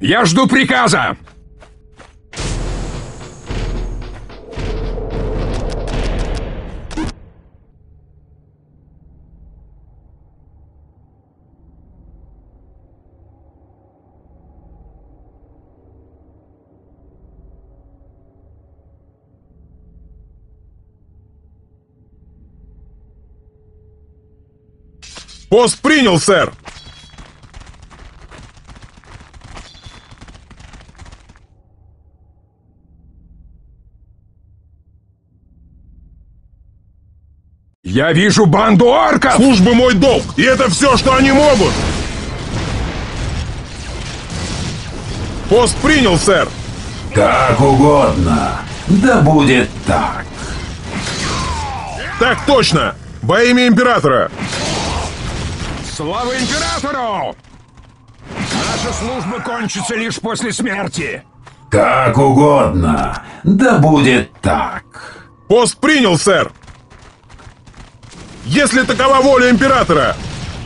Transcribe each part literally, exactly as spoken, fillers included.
Я жду приказа! Пост принял, сэр! Я вижу банду орков! Служба мой долг, и это все, что они могут! Пост принял, сэр! Как угодно. Да будет так. Так точно! Во имя Императора! Слава Императору! Наша служба кончится лишь после смерти! Как угодно. Да будет так. Пост принял, сэр! Если такова воля Императора!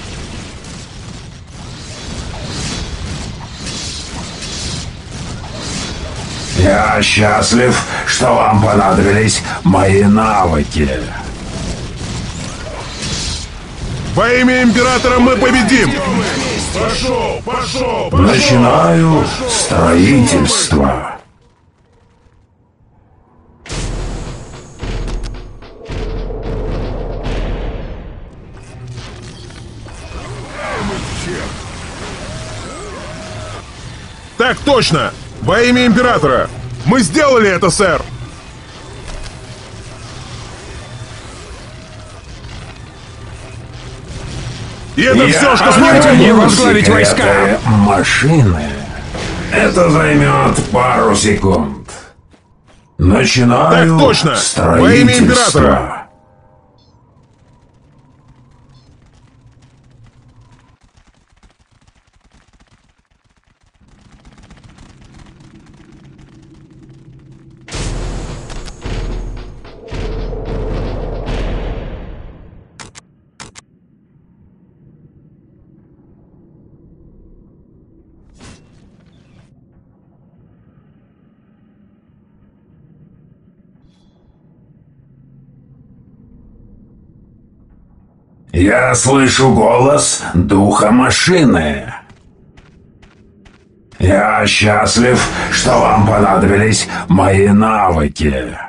Я счастлив, что вам понадобились мои навыки. Во имя Императора мы победим! Пошел, пошел, пошел! Начинаю строительство. Так точно! Во имя Императора! Мы сделали это, сэр! И это Я все, что Позвольте мне открою возглавить войска! секреты машины. Это займет пару секунд. Начинаю Так точно! Во имя строительство. Императора! Я слышу голос духа машины. Я счастлив, что вам понадобились мои навыки.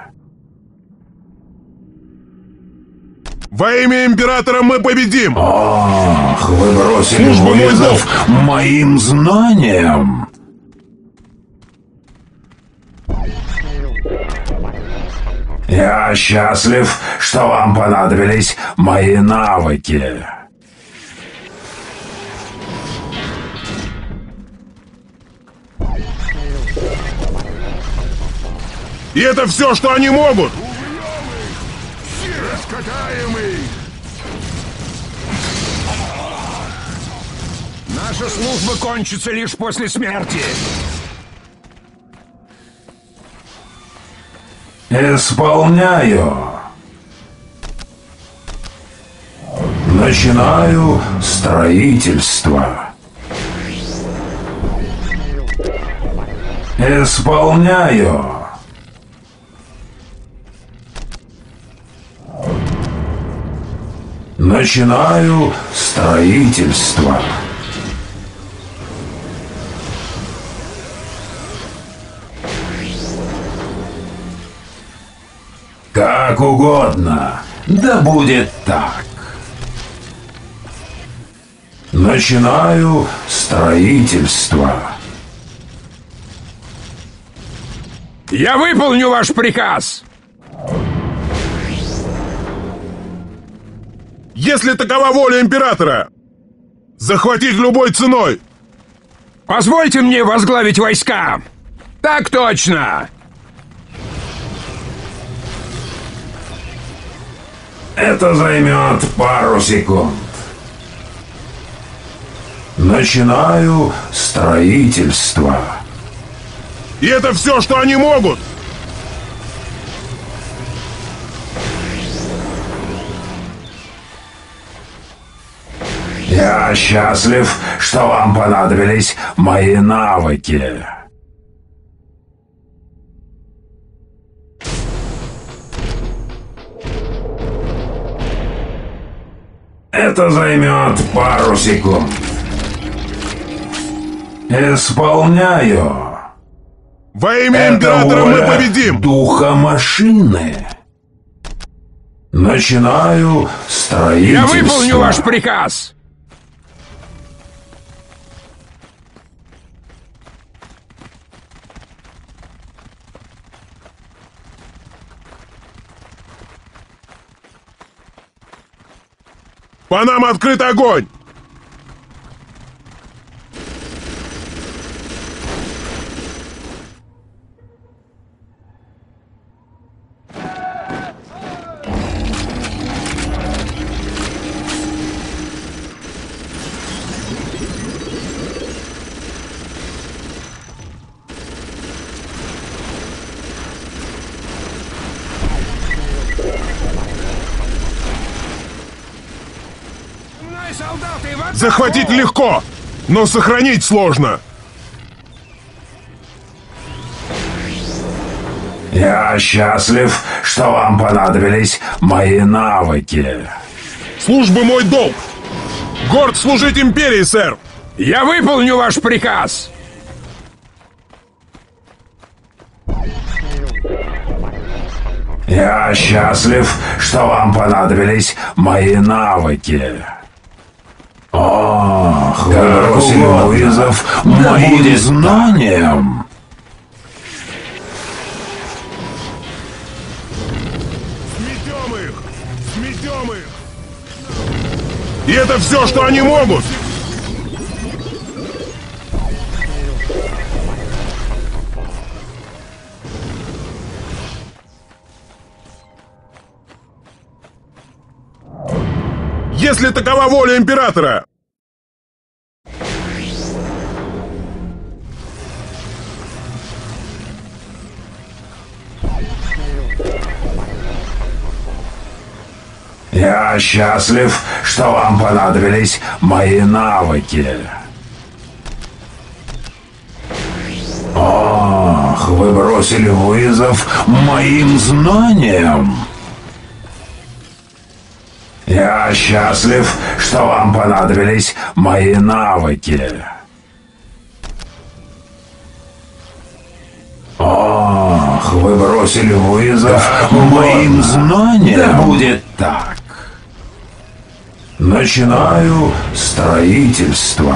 Во имя Императора мы победим! Ох, вы бросили Служба мой вызов моим знаниям. Я счастлив, что вам понадобились мои навыки. И это все, что они могут! Наша служба кончится лишь после смерти! Исполняю. Начинаю строительство. Исполняю. Начинаю строительство. Как угодно. Да будет так. Начинаю строительство. Я выполню ваш приказ! Если такова воля Императора! Захватить любой ценой! Позвольте мне возглавить войска! Так точно! Это займет пару секунд. Начинаю строительство. И это все, что они могут! Я счастлив, что вам понадобились мои навыки. Это займет пару секунд. Исполняю. Во имя Это Императора мы воля победим! духа машины. Начинаю Я строительство. выполню ваш приказ! По нам открыт огонь! Мной солдаты в атаку! Захватить легко, но сохранить сложно. Я счастлив, что вам понадобились мои навыки. Служба мой долг. Горд служить империи, сэр. Я выполню ваш приказ! Я счастлив, что вам понадобились мои навыки. Ох, вы бросили вызов моим знаниям. Сметем их! Сметем их! И это все, что они могут! Если такова воля Императора! Я счастлив, что вам понадобились мои навыки. Ох, вы бросили вызов моим знаниям. Я счастлив, что вам понадобились мои навыки. Ох, вы бросили вызов моим знаниям. Да будет так. Начинаю строительство.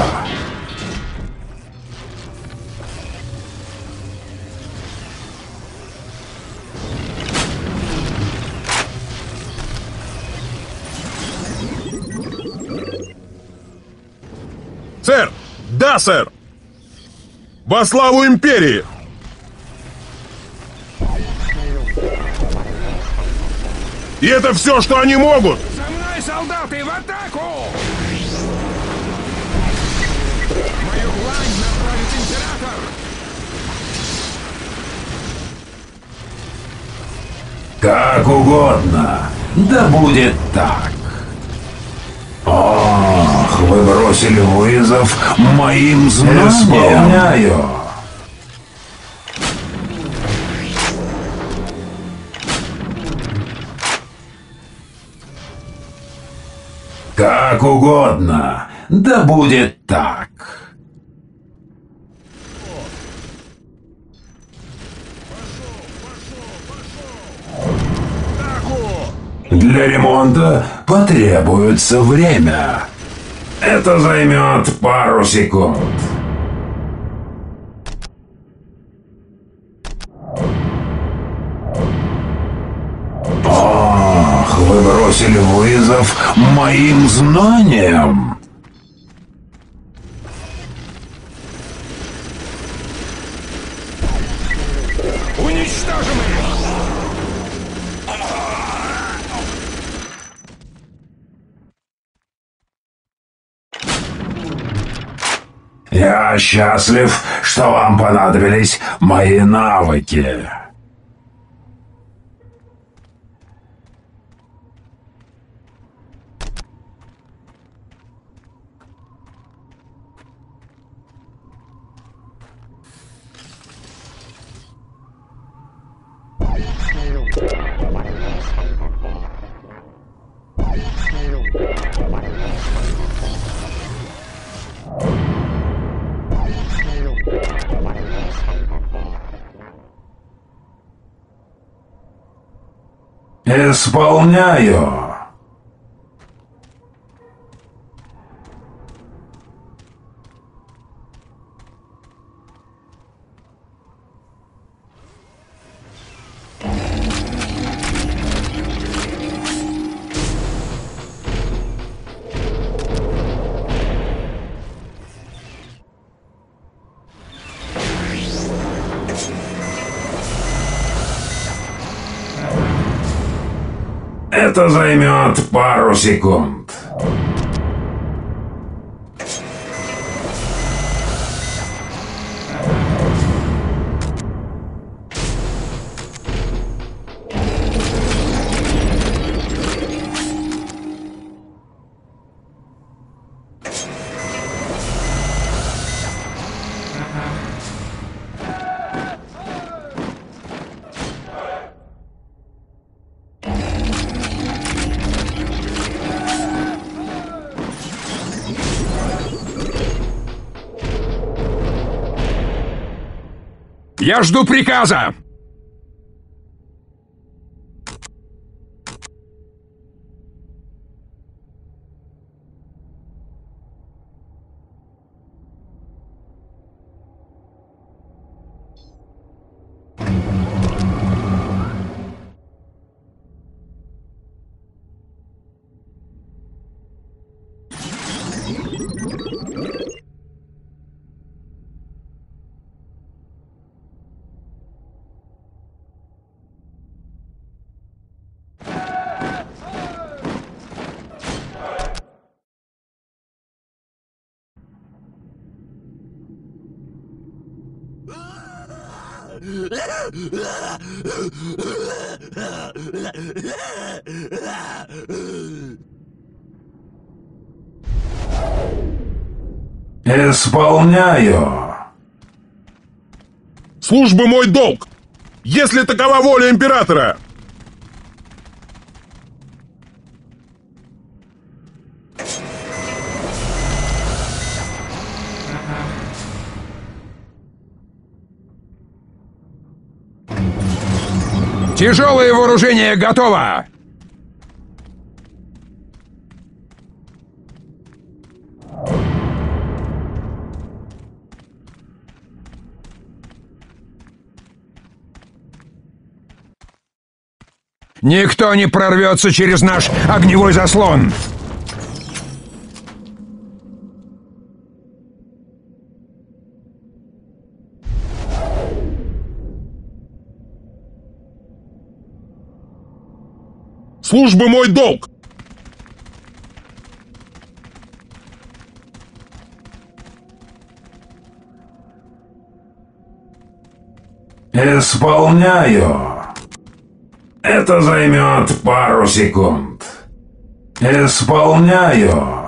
Сэр! Да, сэр! Во славу Империи! И это все, что они могут! За мной солдаты в атаку! Мою длань направит император! Как угодно. Да будет так. Ох, вы бросили вызов моим знаниям. Исполняю. Как угодно. Да будет так. Для ремонта потребуется время. Это займет пару секунд. Ох, вы бросили вызов моим знаниям. Уничтожим их! Я счастлив, что вам понадобились мои навыки. Исполняю. Это займет пару секунд. Я жду приказа! Исполняю. Служба мой долг, если такова воля императора. Тяжелое вооружение готово! Никто не прорвется через наш огневой заслон! Служба мой долг. Исполняю. Это займет пару секунд. Исполняю.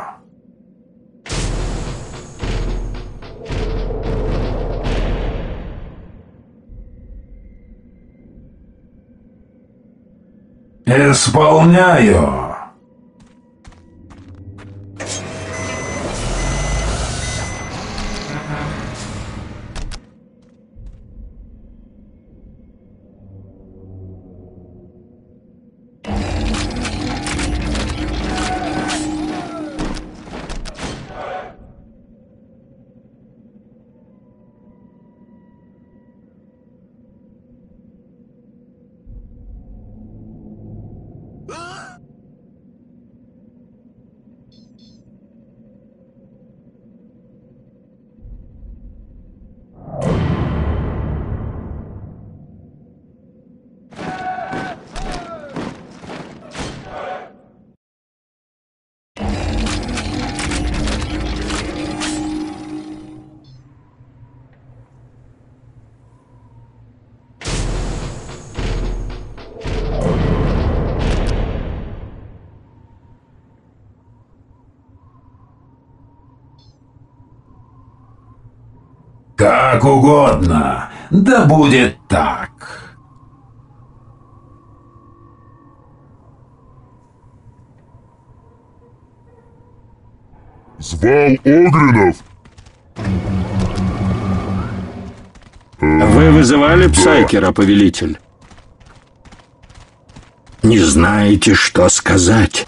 Исполняю. Как угодно, да будет так. Звал Огринов. Вы вызывали Псайкера, повелитель? Не знаете, что сказать.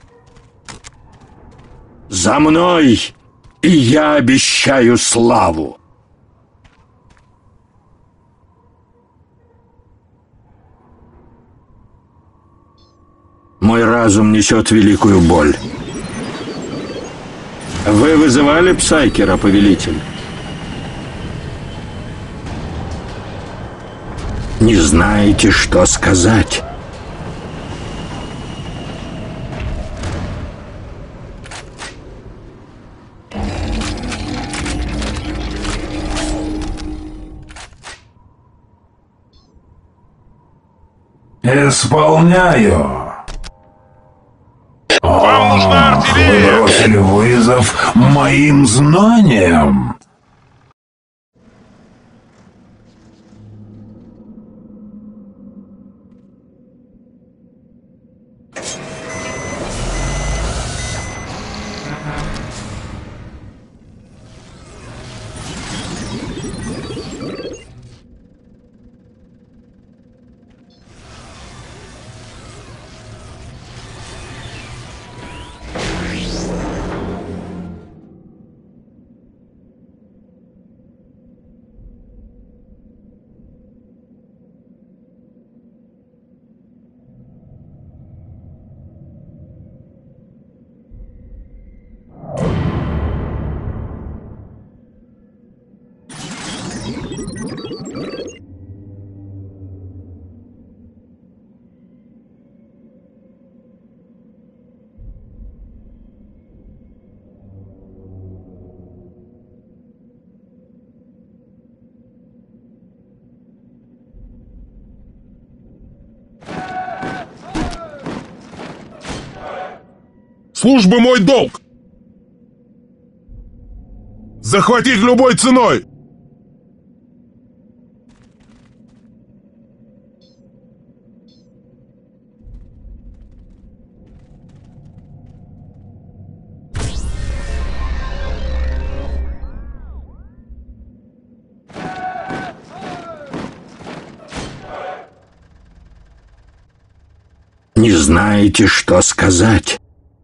За мной, и я обещаю славу. Мой разум несет великую боль. Вы вызывали Псайкера, повелитель? Не знаете, что сказать. Исполняю. Вам нужна Ах, вы артиллерия. бросили вызов моим знаниям. Служба мой долг. Захватить любой ценой. Не знаете, что сказать.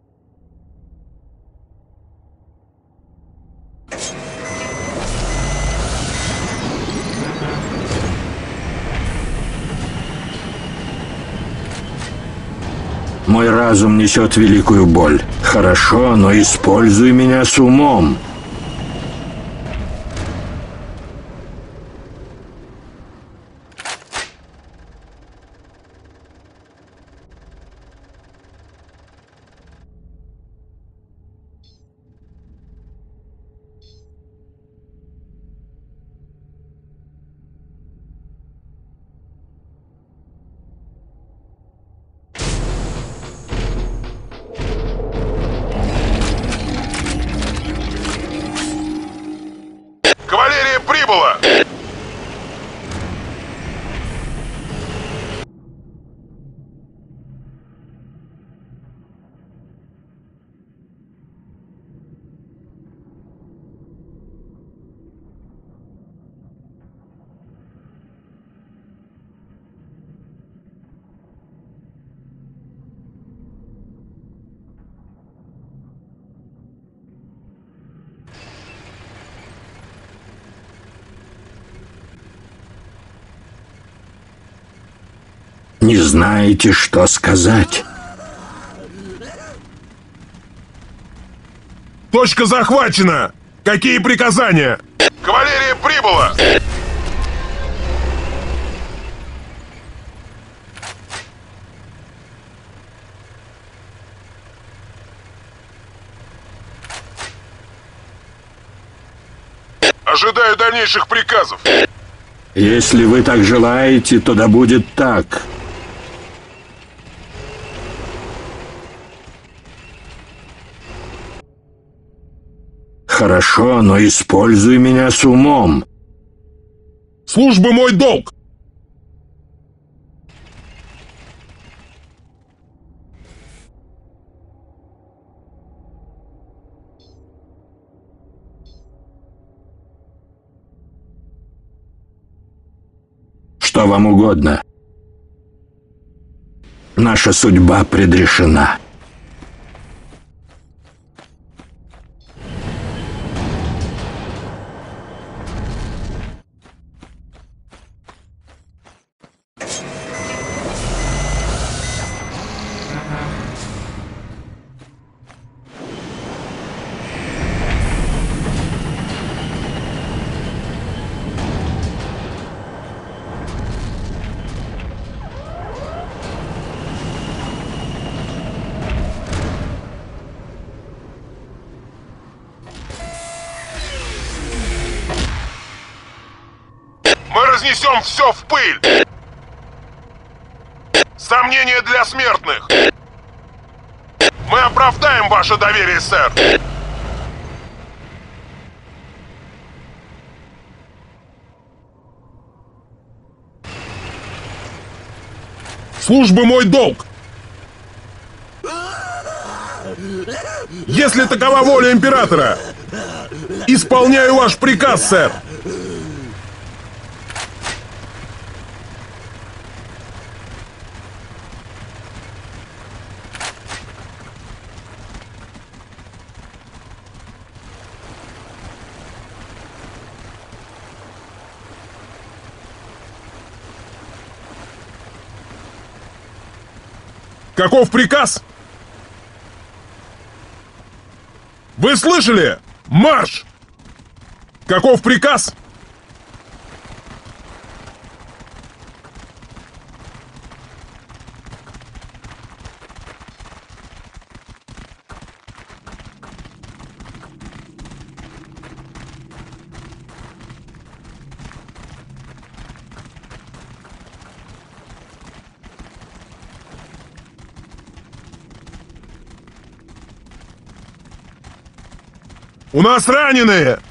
Мой разум несет великую боль. Хорошо, но используй меня с умом. Кавалерия прибыла. Не знаете, что сказать. Точка захвачена. Какие приказания? Кавалерия прибыла. Ожидаю дальнейших приказов. Если вы так желаете, то да будет так. Хорошо, но используй меня с умом. Служба мой долг. Что вам угодно? Наша судьба предрешена. Мы разнесем все в пыль! Сомнения для смертных! Мы оправдаем ваше доверие, сэр! Служба мой долг! Если такова воля императора, исполняю ваш приказ, сэр! Каков приказ? Вы слышали? Марш! Каков приказ? У нас раненые!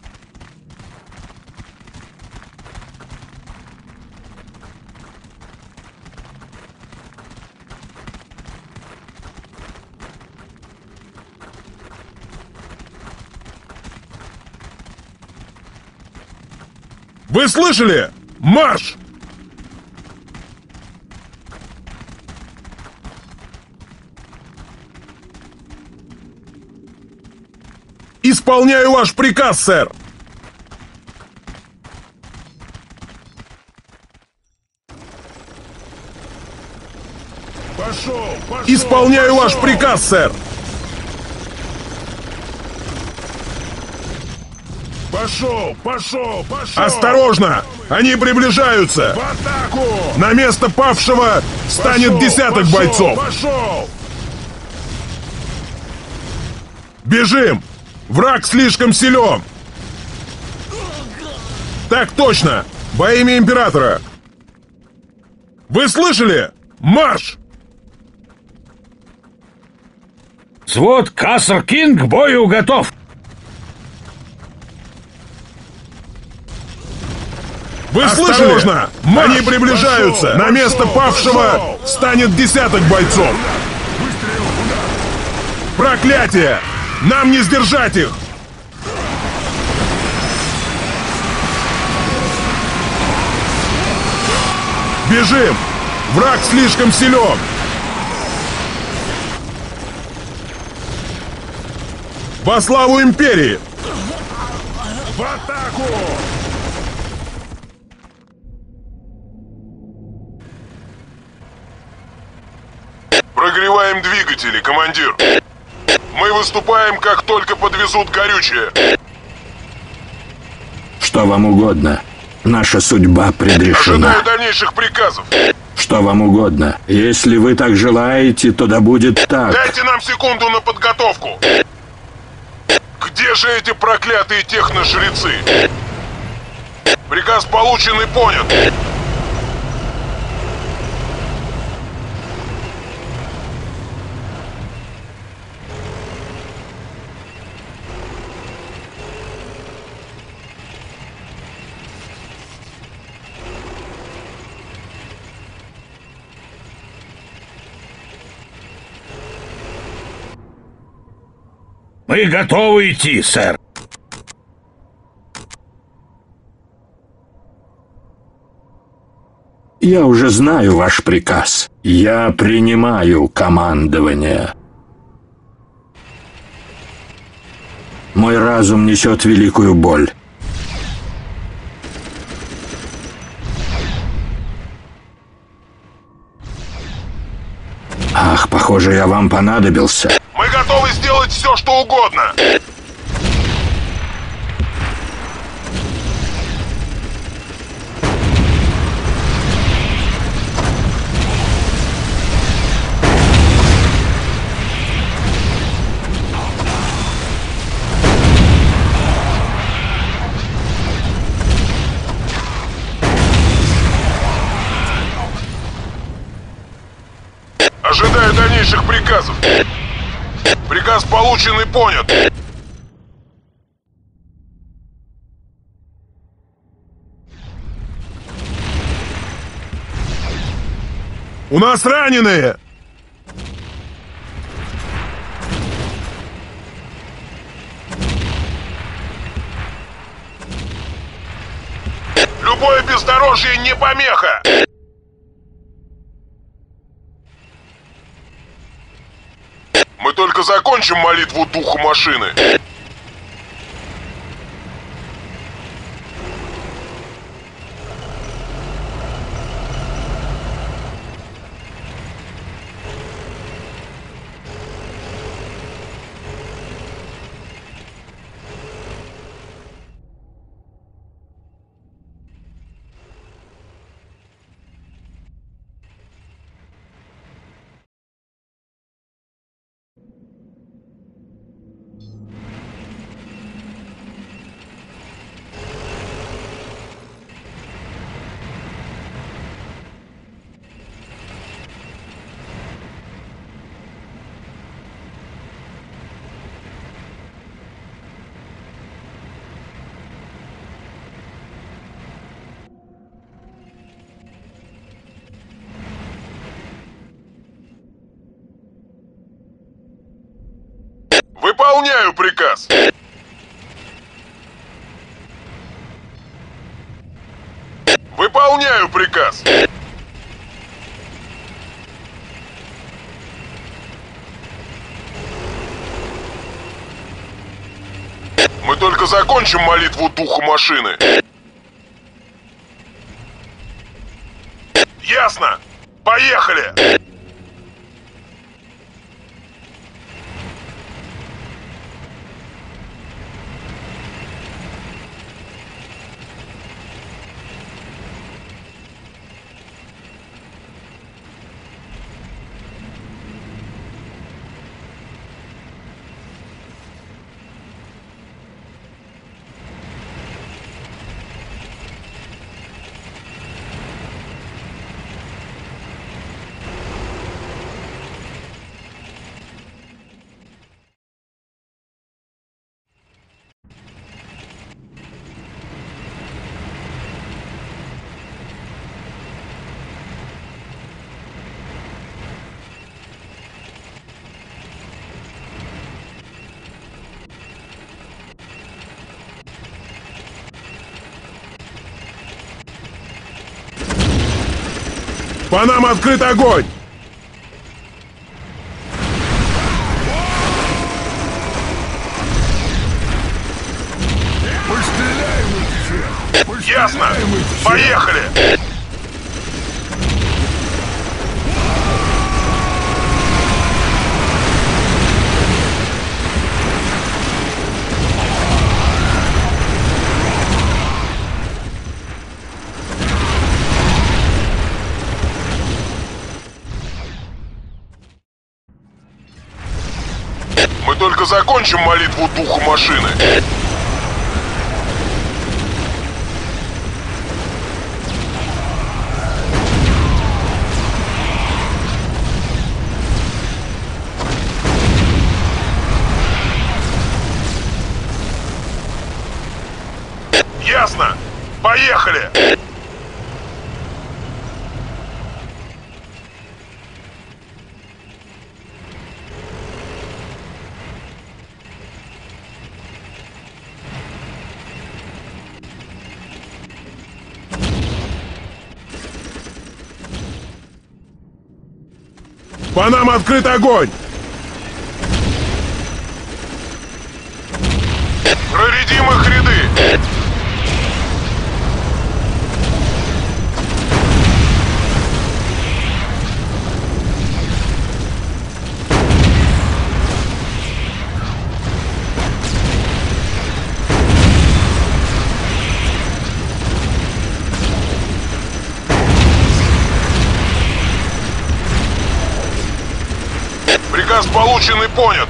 Вы слышали? Марш! Исполняю ваш приказ, сэр! Пошел, пошел, Исполняю пошел. ваш приказ, сэр! Пошел, пошел, пошел! Осторожно! Они приближаются! В атаку! На место павшего станет пошел, десяток пошел, бойцов! Пошел! Бежим! Враг слишком силен! Так точно! Во имя императора! Вы слышали? Марш! Взвод Кассер Кинг к бою готов! Вы Осторожно! Слышали? Марш! Они приближаются! Пошел, На место пошел, павшего пошел. станет десяток бойцов! Проклятие! Нам не сдержать их! Бежим! Враг слишком силен! Во славу империи! В атаку! Прогреваем двигатели, командир! Мы выступаем, как только подвезут горючее. Что вам угодно? Наша судьба предрешена. Ожидаю дальнейших приказов. Что вам угодно? Если вы так желаете, то да будет так. Дайте нам секунду на подготовку. Где же эти проклятые техножрецы? Приказ получен и понят. Мы готовы идти, сэр. Я уже знаю ваш приказ. Я принимаю командование. Мой разум несет великую боль. Ах, похоже, я вам понадобился. Мы готовы сделать все, что угодно. Ожидаю дальнейших приказов. Приказ получен и понят. У нас раненые! Любое бездорожье не помеха! Мы только закончим молитву духу машины. Выполняю приказ! Выполняю приказ! Мы только закончим молитву духу машины. Ясно! Поехали! По нам открыт огонь! Мы стреляем в их всех! Ясно! Поехали! Мы только закончим молитву духу машины. Ясно! Поехали! По нам открыт огонь! Проредим их ряды! Приказ получен и понят.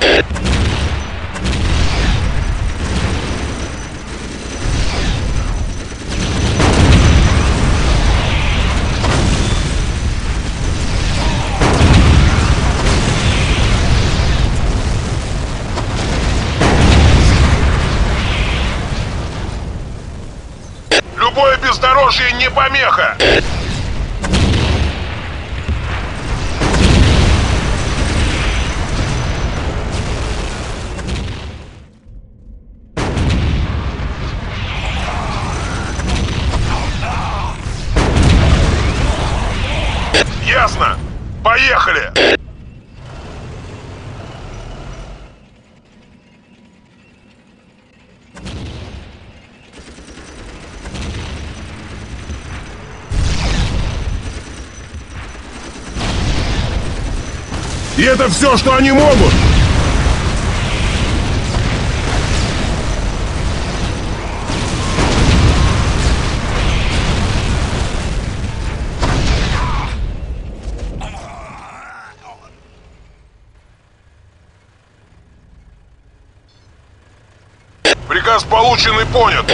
Любое бездорожье не помеха. Ясно! Поехали! И это все, что они могут! Приказ получен и понят.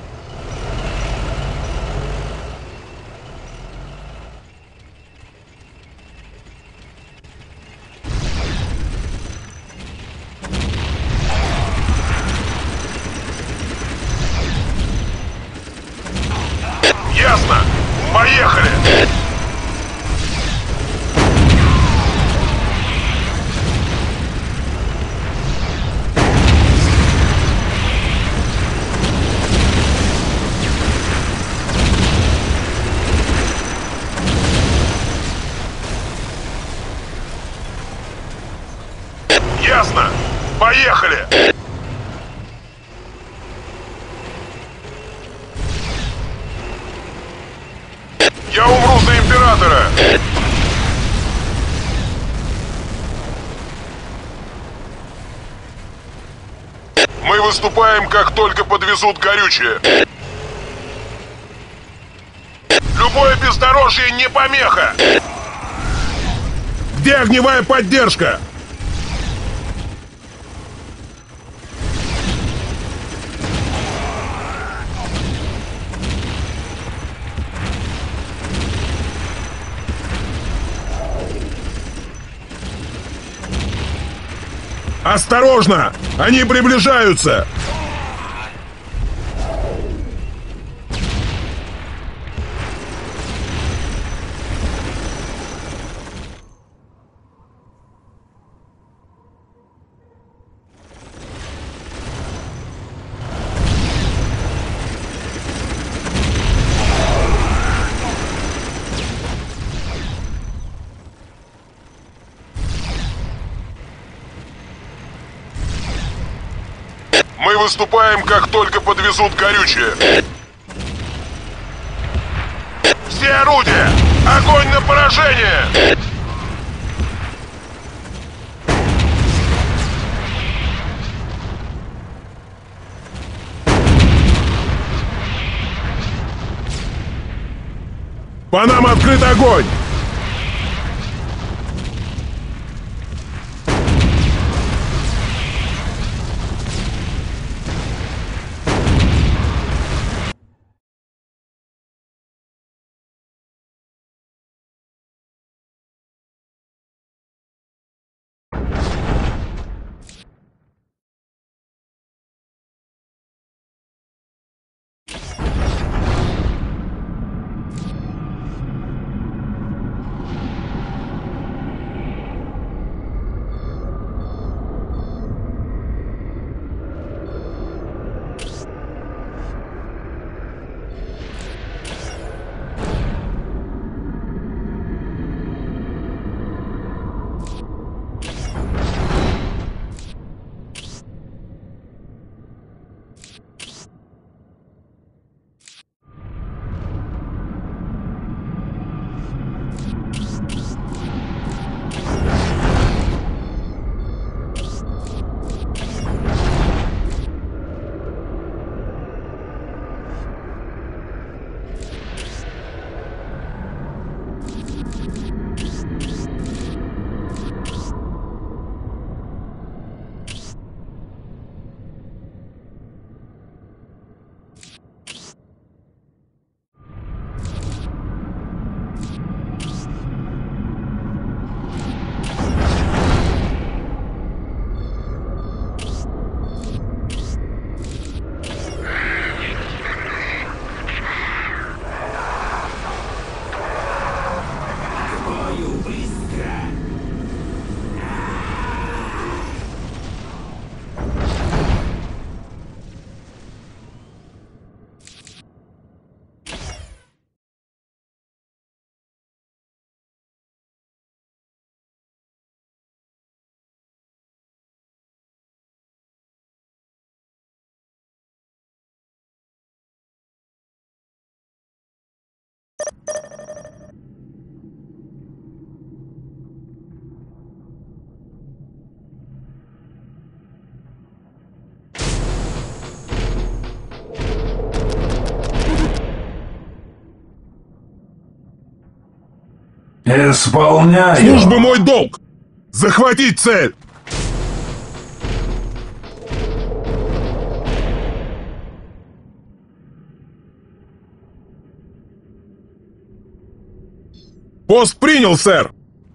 Ясно! Поехали! Ясно! Поехали! Я умру за императора! Мы выступаем, как только подвезут горючее. Любое бездорожье не помеха! Где огневая поддержка? Осторожно! Они приближаются! Мы выступаем, как только подвезут горючее. Все орудия! Огонь на поражение! По нам открыт огонь! Исполняю. Служба мой долг. Захватить цель. Пост принял, сэр.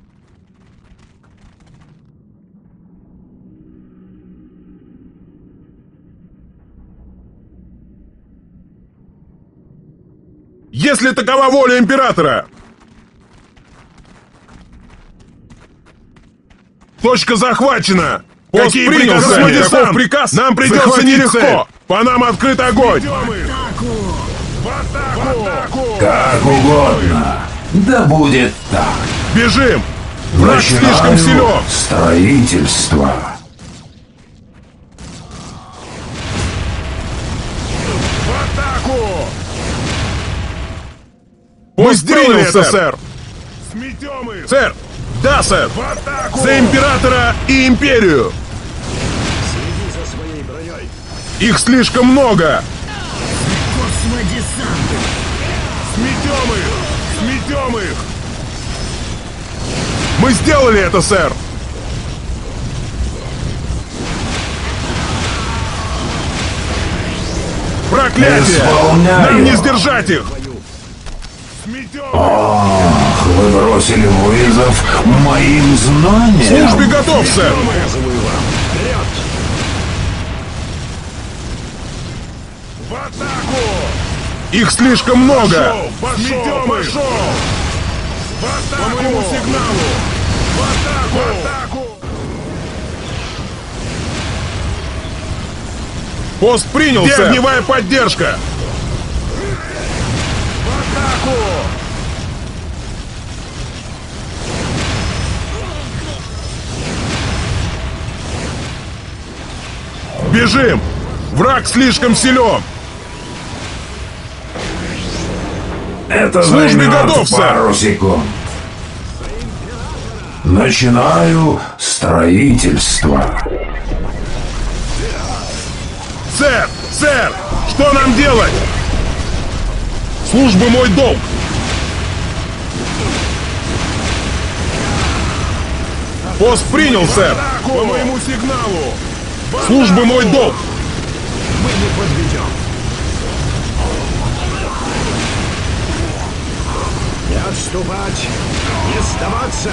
Если такова воля императора. Точка захвачена. Пост Какие принял, приказы, сэр. десант? Каков приказ? Нам придется Захватить нелегко. цель. По нам открыт огонь. В атаку! Как угодно. Да будет так. Бежим. Враг слишком Начинаю силен. строительство. В атаку! Мы сделали это, сэр. сэр. Сметем их! Сэр. Да, сэр. В атаку! За императора и империю. Следи за своей броней. Их слишком много. Космодесант. Сметем их! Сметем их! Мы сделали это, сэр. Проклятие! Исполняю. Нам не сдержать их! Сметем их! Ах, вы бросили вызов моим знаниям. Службе готов, сэр! В атаку! Их слишком много! Пошел! Сметем их! Пошел! В атаку! По моему сигналу! В атаку! В атаку! Пост принял, Где сэр! огневая поддержка! В атаку! Бежим! Враг слишком силен! Это Службе займет готов, сэр. пару секунд. Начинаю строительство. Сэр! Сэр! Что нам делать? Служба мой долг! Пост принял, сэр! По моему сигналу! Служба мой долг! Мы не подведем. Не отступать, не сдаваться.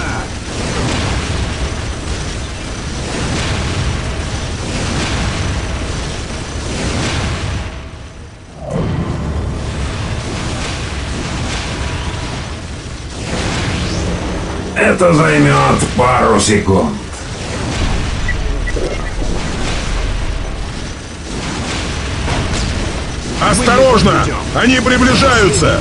Это займет пару секунд. Осторожно! Они приближаются!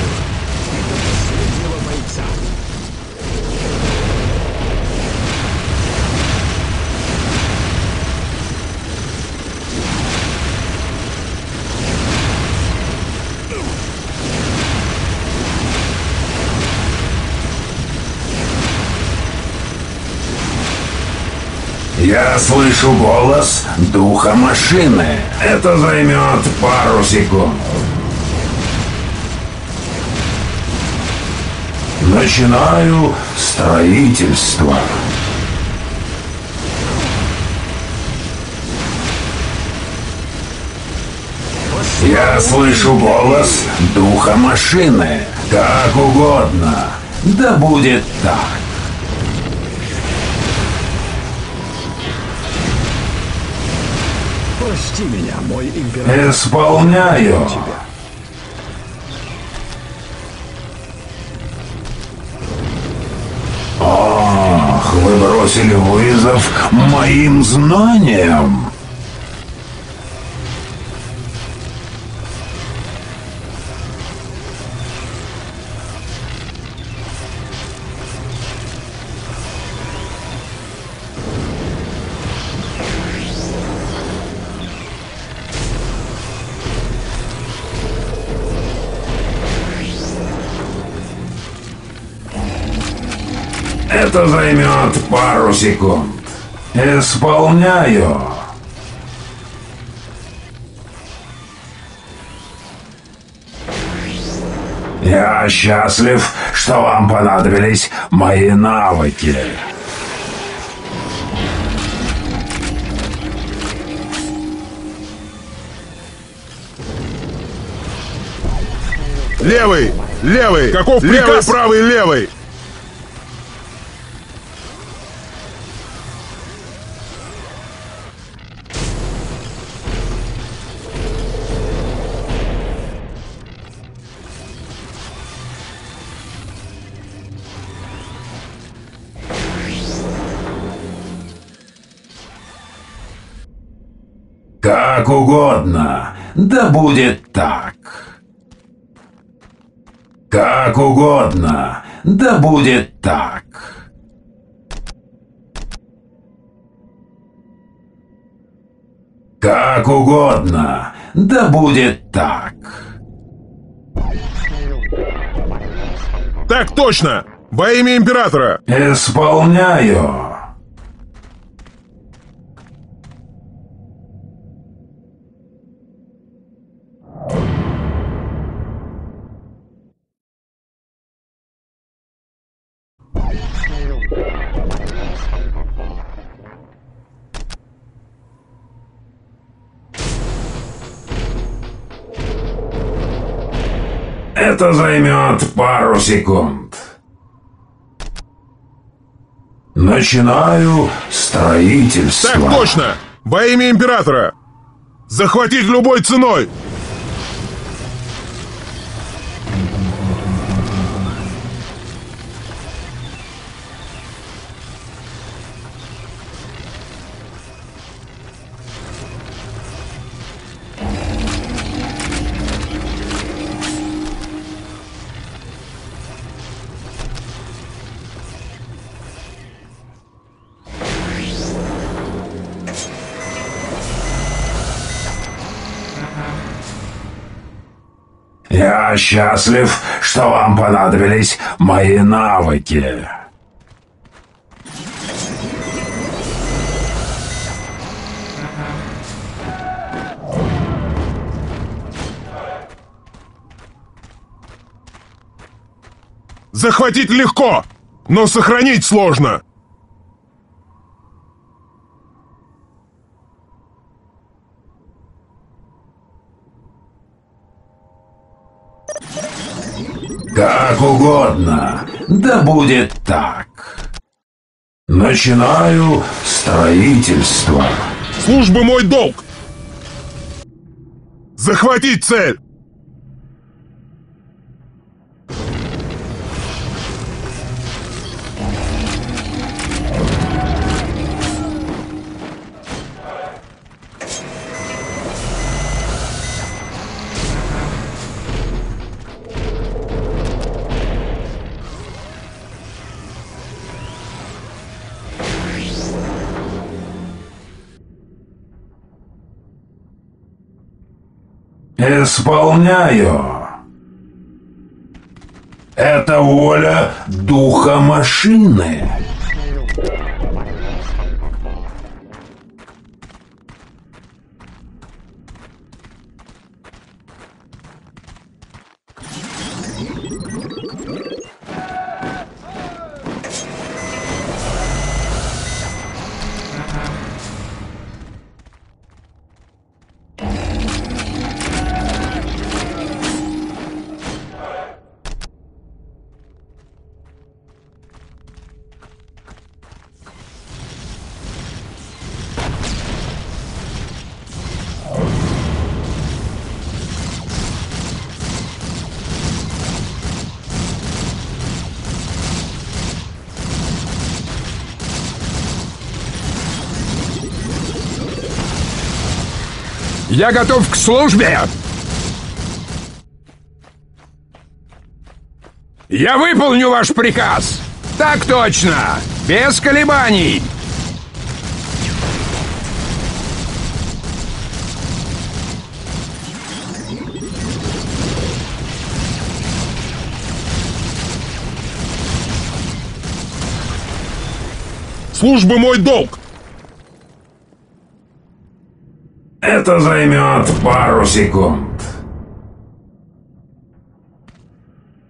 Я слышу голос духа машины. Это займет пару секунд. Начинаю строительство. Я слышу голос духа машины. Как угодно. Да будет так. Прости меня, мой император. Исполняю. Ах, вы бросили вызов моим знаниям. Это займет пару секунд. Исполняю. Я счастлив, что вам понадобились мои навыки. Левый! Левый! Каков левый, приказ? правый, левый! Как угодно, да будет так. Как угодно, да будет так. Как угодно, да будет так. Так точно! Во имя Императора! Исполняю. Это займет пару секунд. Начинаю строительство. Так точно! Во имя Императора! Захватить любой ценой! Я счастлив, что вам понадобились мои навыки. Захватить легко, но сохранить сложно. Как угодно, да будет так. Начинаю строительство. Служба мой долг. Захватить цель. Исполняю. Это воля духа машины. Я готов к службе! Я выполню ваш приказ! Так точно! Без колебаний! Служба мой долг. Это займет пару секунд.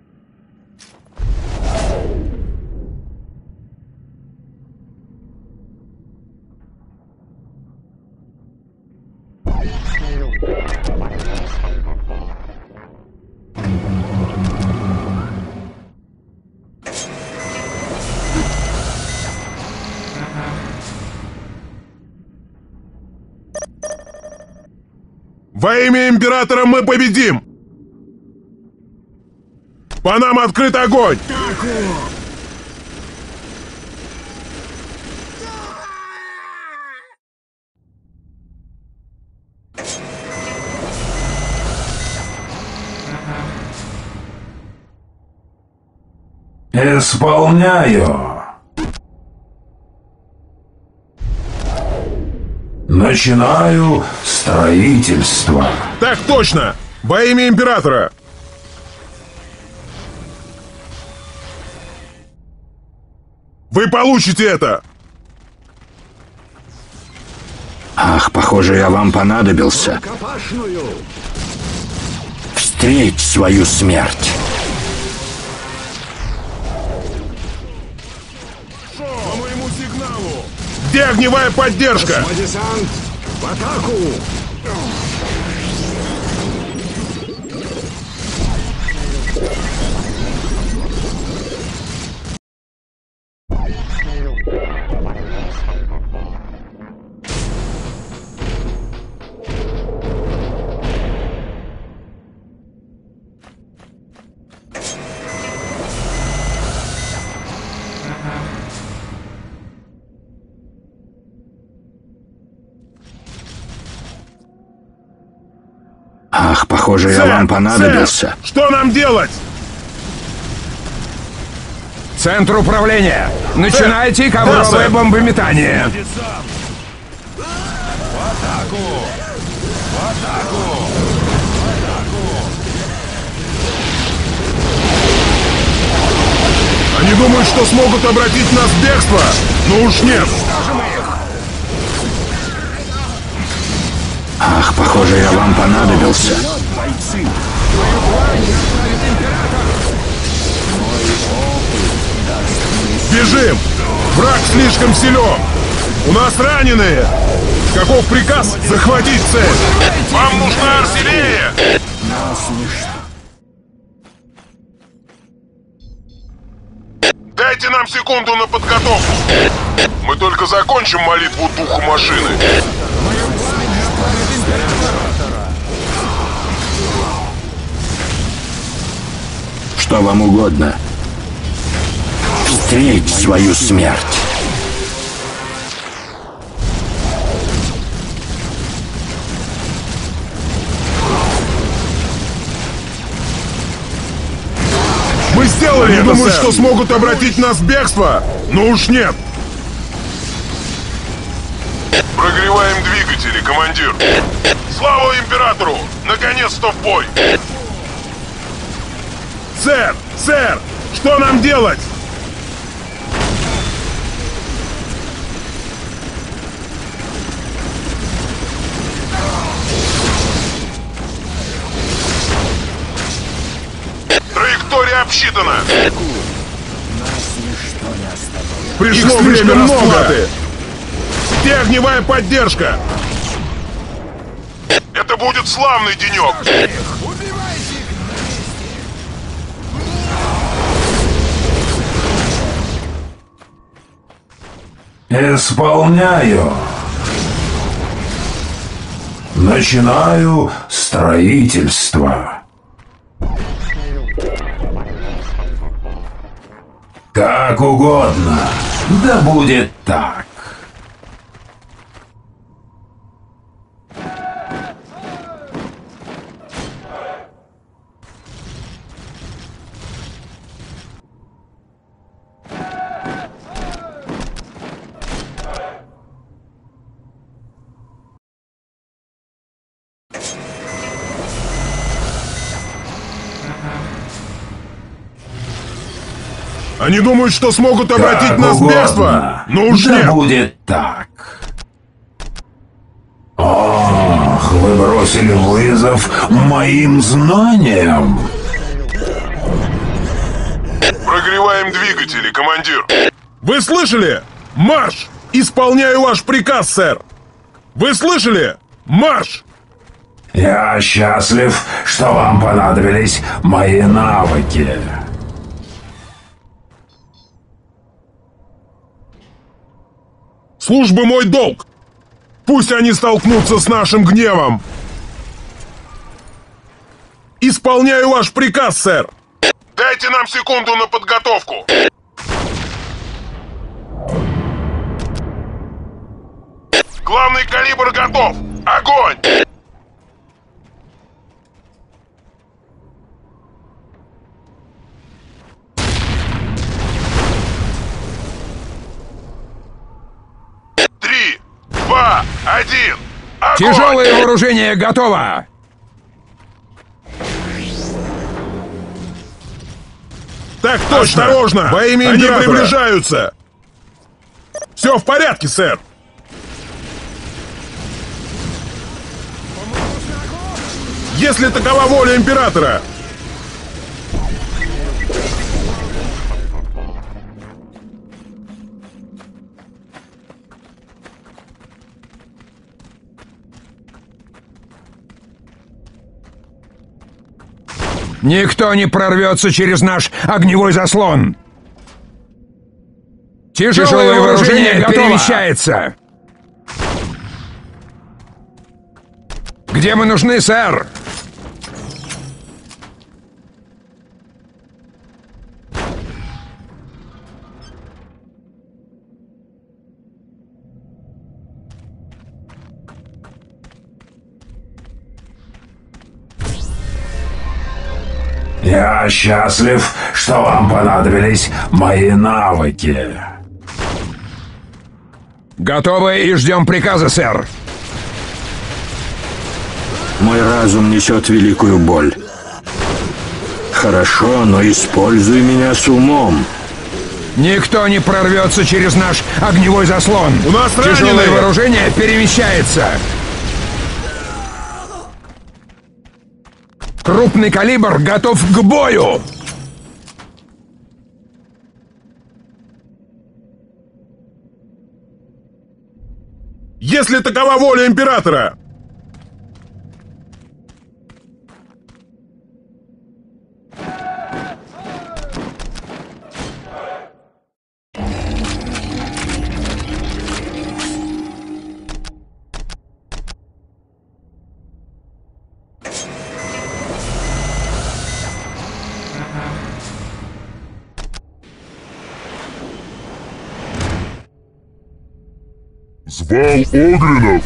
Во имя Императора мы победим! По нам открыт огонь! Исполняю. Начинаю строительство. Так точно! Во имя Императора! Вы получите это! Ах, похоже, я вам понадобился. Рукопашную! Встреть свою смерть. По моему сигналу! Где огневая поддержка? Космодесант! В атаку! Ах, похоже, я Сэр, вам понадобился. сэр, что нам делать? Центр управления! Начинайте Да, ковровое сэр. бомбометание! Они думают, что смогут обратить нас в бегство? Ну уж нет! Ах, похоже, я вам понадобился. Бежим! Враг слишком силен! У нас раненые! Каков приказ захватить цель? Вам нужна артиллерия! Дайте нам секунду на подготовку! Мы только закончим молитву духу машины. Что вам угодно. Встреть свою смерть. Мы сделали это, думают, что смогут обратить нас в бегство? Ну уж нет! Прогреваем двигатели, командир! Слава Императору! Наконец-то в бой! Сэр! Сэр! Что нам делать? Траектория обсчитана! Пришло время расплаты! Где огневая поддержка? Это будет славный денек! Исполняю. Начинаю строительство. Как угодно. Да будет так. Они думают, что смогут обратить Как нас в угодно. бегство? Ну уж да нет! будет так. Ох, вы бросили вызов моим знаниям. Прогреваем двигатели, командир! Вы слышали? Марш! Исполняю ваш приказ, сэр! Вы слышали? Марш! Я счастлив, что вам понадобились мои навыки. Служба мой долг! Пусть они столкнутся с нашим гневом! Исполняю ваш приказ, сэр! Дайте нам секунду на подготовку! Главный калибр готов! Огонь! Три, два, один! Огонь! Тяжелое вооружение готово! Так точно! Осторожно! Во имя Они приближаются! Все в порядке, сэр! Если такова воля императора! Никто не прорвется через наш огневой заслон! Тяжелое, Тяжелое вооружение, вооружение перемещается! Где мы нужны, сэр? Я счастлив, что вам понадобились мои навыки. Готовы и ждем приказа, сэр. Мой разум несет великую боль. Хорошо, но используй меня с умом. Никто не прорвется через наш огневой заслон. У нас Тяжелое раненые. вооружение перемещается. Крупный калибр готов к бою. Если такова воля императора! Звал Огринов!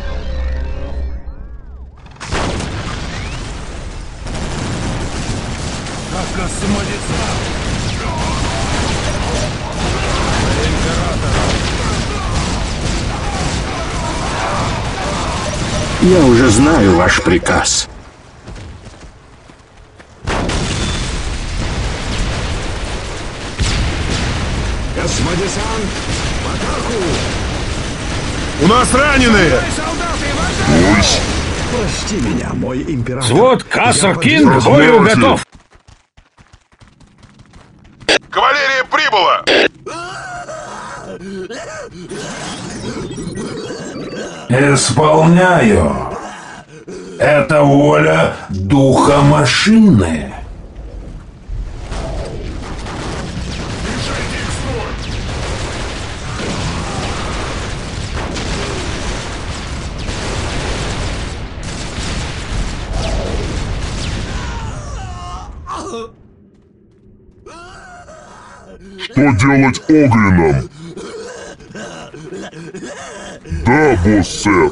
Я уже знаю ваш приказ. Космодесант в атаку! У нас раненые! Прости меня, мой император. Взвод Кассер Кинг к бою готов! Кавалерия прибыла! Исполняю. Это воля духа машины. Что делать Огринам? Да, босс, сэр.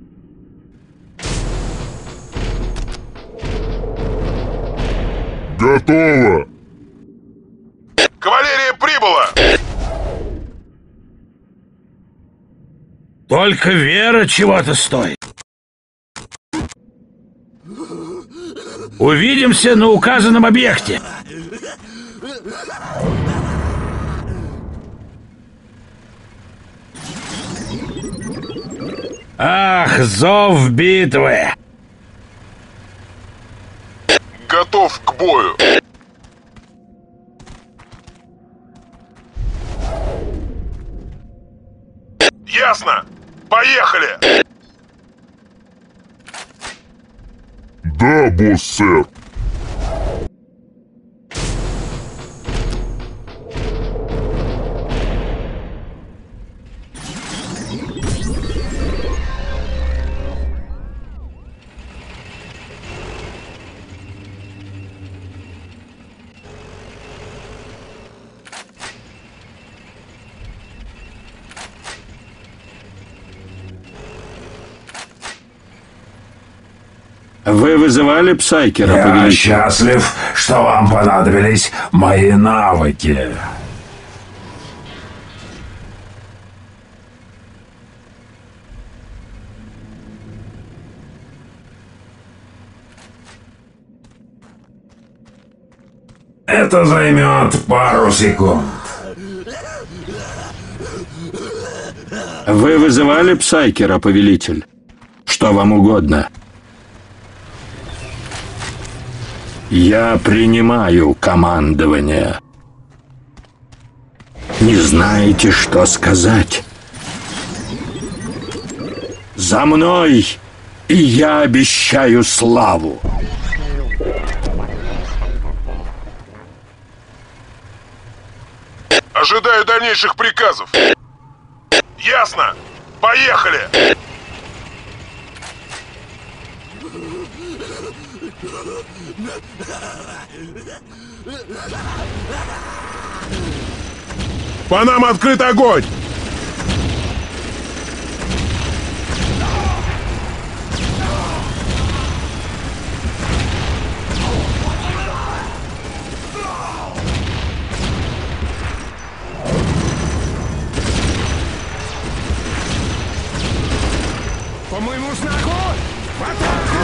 Готово. Кавалерия прибыла! Только вера чего-то стоит. Увидимся на указанном объекте. Ах, зов битвы! Готов к бою! Ясно! Поехали! Да, босс, сэр. Вы вызывали Псайкера, Я повелитель? счастлив, что вам понадобились мои навыки. Это займет пару секунд. Вы вызывали Псайкера, повелитель? Что вам угодно? Я принимаю командование. Не знаете, что сказать? За мной, и я обещаю славу. Ожидаю дальнейших приказов. Ясно. Поехали. По нам открыт огонь. По моему знаку! В атаку!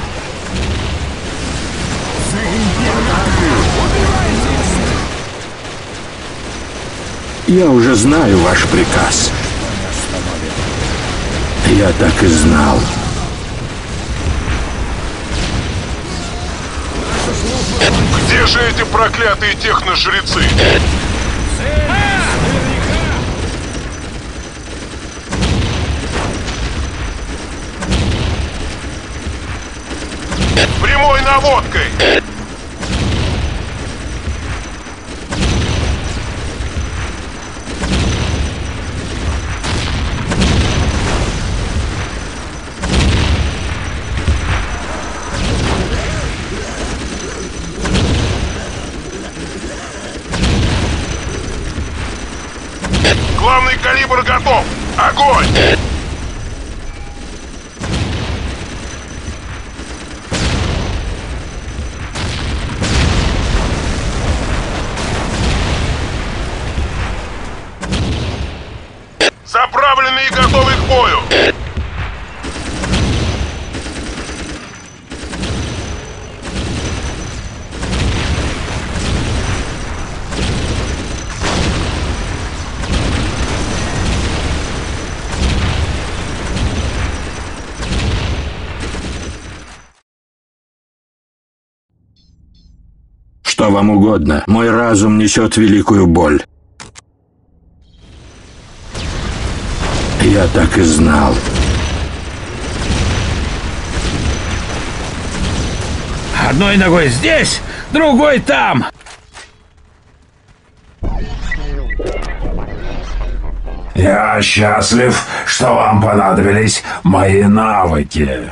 Я уже знаю ваш приказ. Я так и знал. Где же эти проклятые техножрецы? Прямой наводкой! Главный калибр готов! Огонь! Заправлены и готовы к бою! Что вам угодно? Мой разум несет великую боль. Я так и знал. Одной ногой здесь, другой там. Я счастлив, что вам понадобились мои навыки.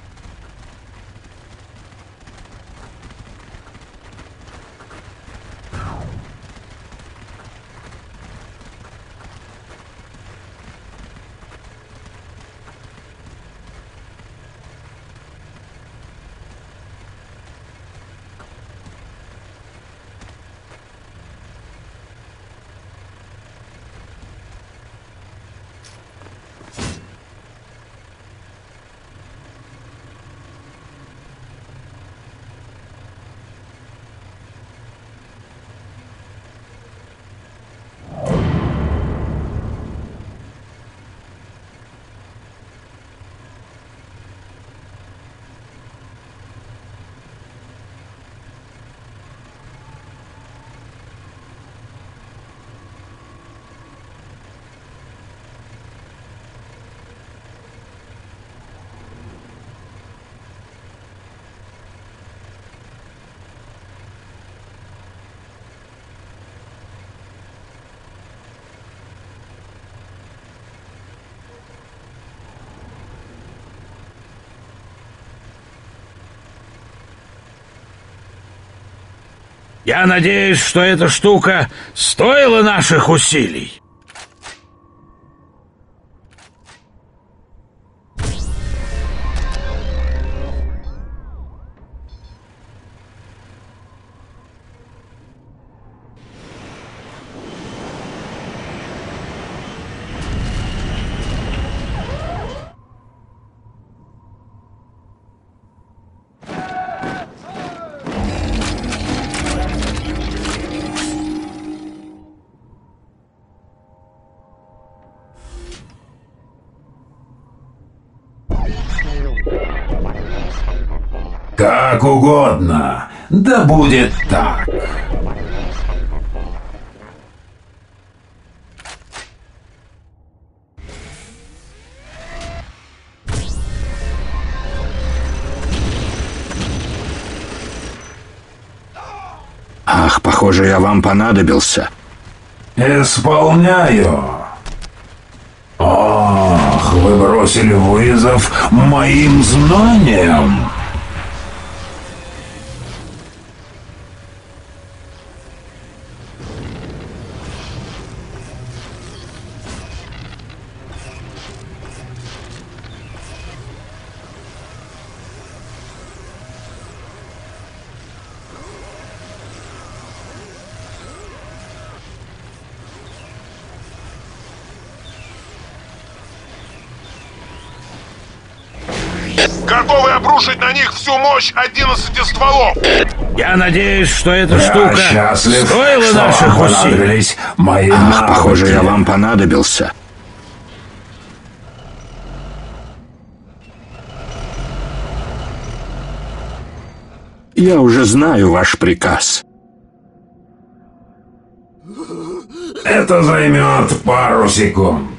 Я надеюсь, что эта штука стоила наших усилий. Как угодно. Да будет так. Ах, похоже, я вам понадобился. Исполняю. Ох, вы бросили вызов моим знаниям. Готовы обрушить на них всю мощь одиннадцати стволов! Я надеюсь, что эта Я штука счастлив, стоила что наших вам усилий. понадобились мои Ах, навыки. похоже, я вам понадобился. Я уже знаю ваш приказ. Это займет пару секунд.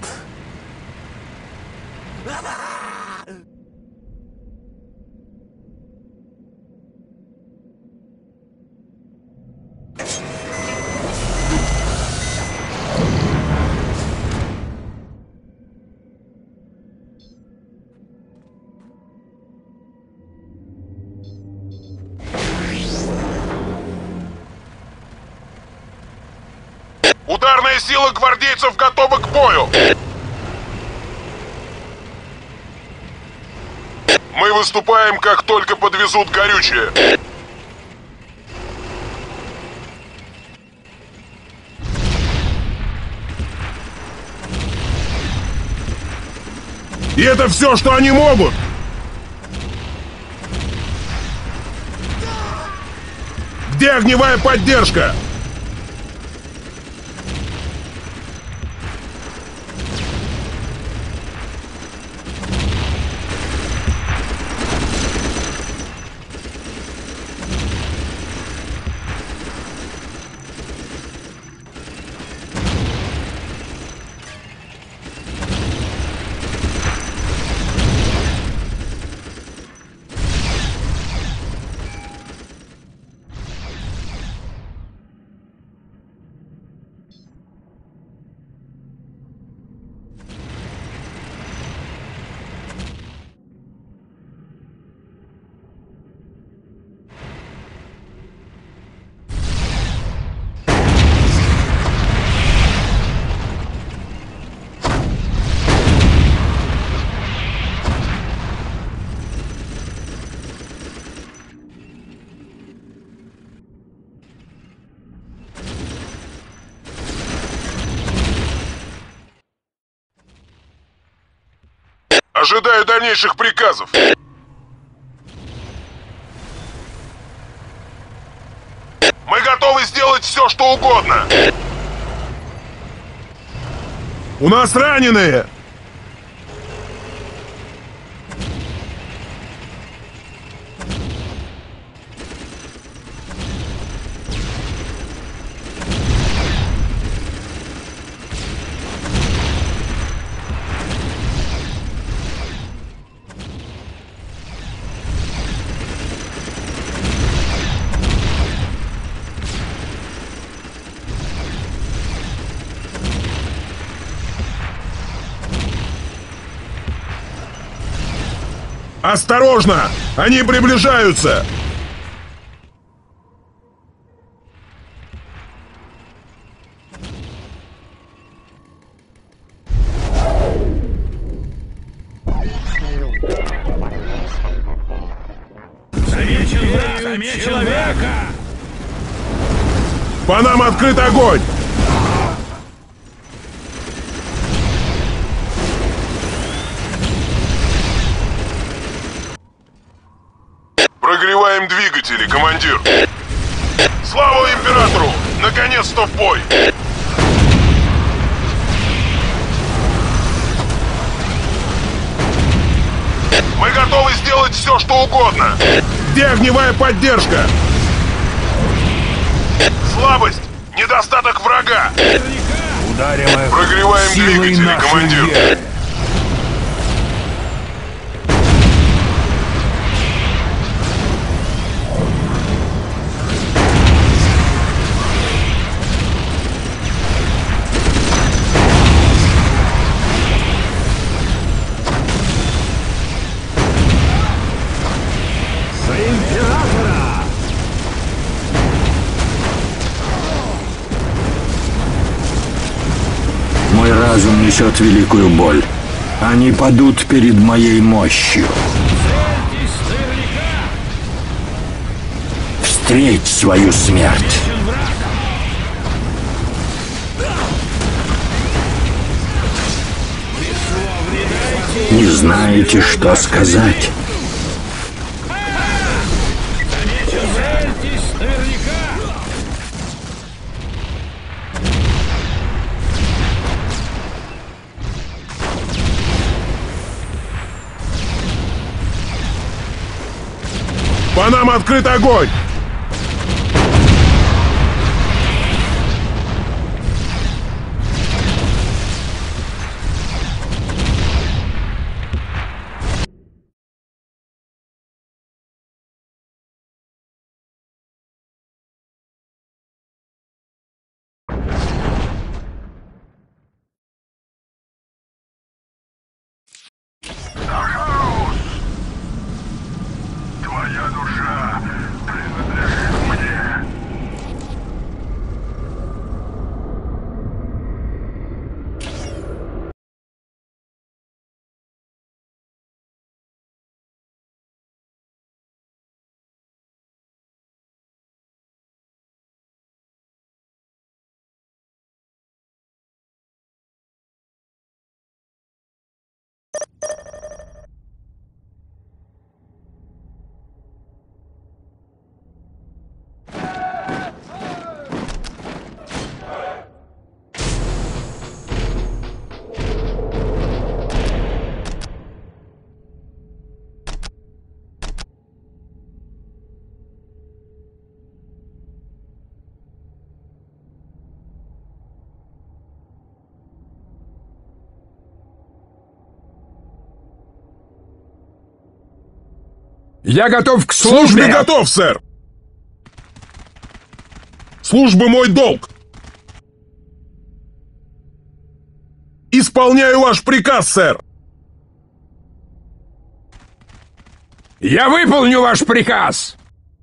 Ударная сила гвардейцев готова к бою! Мы выступаем, как только подвезут горючее. И это все, что они могут! Где огневая поддержка? Ожидаю дальнейших приказов. Мы готовы сделать все, что угодно. У нас раненые. Осторожно! Они приближаются! Замечен человека! По нам открыт огонь! Прогреваем двигатели, командир! Слава императору! Наконец-то в бой! Мы готовы сделать все, что угодно! Где огневая поддержка? Слабость! Недостаток врага! Ударим их Прогреваем силой двигатели, нашей командир. веры. За императора! Мой разум несет великую боль. Они падут перед моей мощью. Встреть свою смерть. Не знаете, что сказать? По нам открыт огонь! Твоя душа принадлежит мне. Я готов к Службе службе! готов, сэр! Служба мой долг! Исполняю ваш приказ, сэр! Я выполню ваш приказ!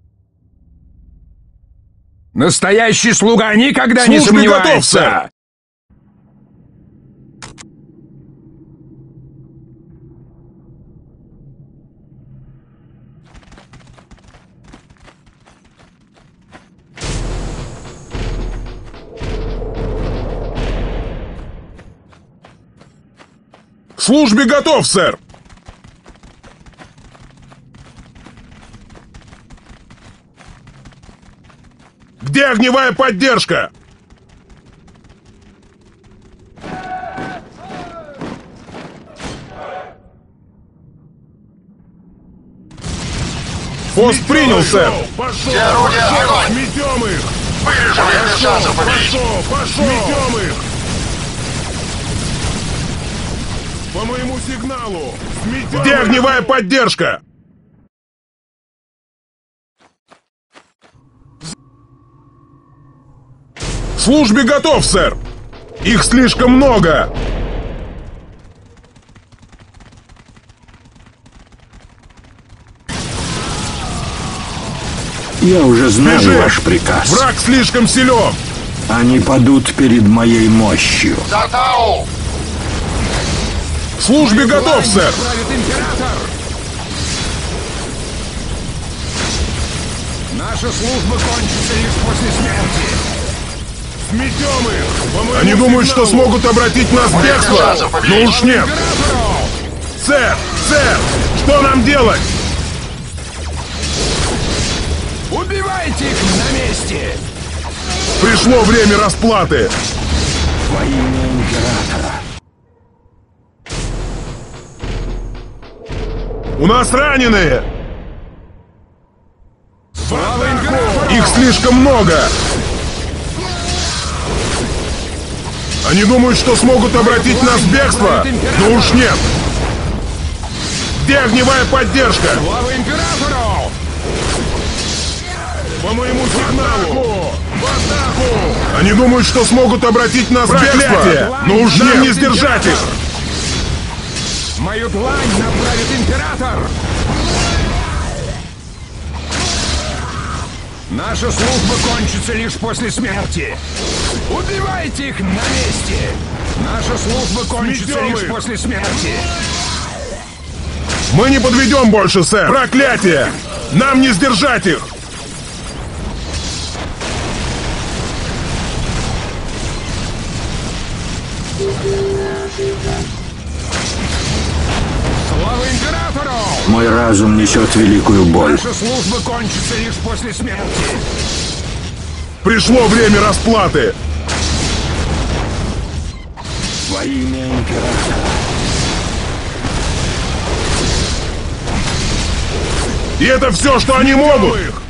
Настоящий слуга никогда не Службе сомневается! готов, сэр! К службе готов, сэр! Где огневая поддержка? Пост принял, сэр! Пошел! Сметем их! Пошел! Пошел! Пошел! Сметем их! По моему сигналу! Сметем! Где огневая поддержка? К службе готов, сэр! Их слишком много! Я уже знаю Бежим! ваш приказ. Враг слишком силен! Они падут перед моей мощью. К службе готов, сэр! Правит император! Наша служба кончится лишь после смерти! Сметем их! По моему Они думают, что сигналу. смогут обратить нас в бегство, но уж нет! Сэр! Сэр! Что нам делать? Убивайте их на месте! Пришло время расплаты! Во имя императора. У нас раненые! Их слишком много! Они думают, что смогут обратить нас в бегство? Но уж нет! Где огневая поддержка? Слава императору! По моему сигналу! В атаку! Они думают, что смогут обратить нас в бегство! Но уж нам не сдержать их! Мою длань направит император! Наша служба кончится лишь после смерти. Убивайте их на месте! Наша служба кончится Сметем лишь их! после смерти. Мы не подведем больше, сэр! Проклятие! Нам не сдержать их! Слава императору! Мой разум несет великую боль. Наша служба кончится лишь после смерти. Пришло время расплаты! Во имя императора. И это все, что они могут!